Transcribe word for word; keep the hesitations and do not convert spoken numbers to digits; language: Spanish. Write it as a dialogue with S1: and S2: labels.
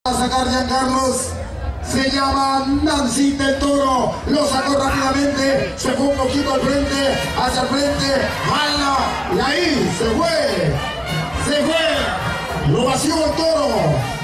S1: A sacar Giancarlos, se llama Nancy del Toro, lo sacó rápidamente, se fue un poquito al frente, hacia el frente, baila, y ahí se fue, se fue, lo vació el Toro.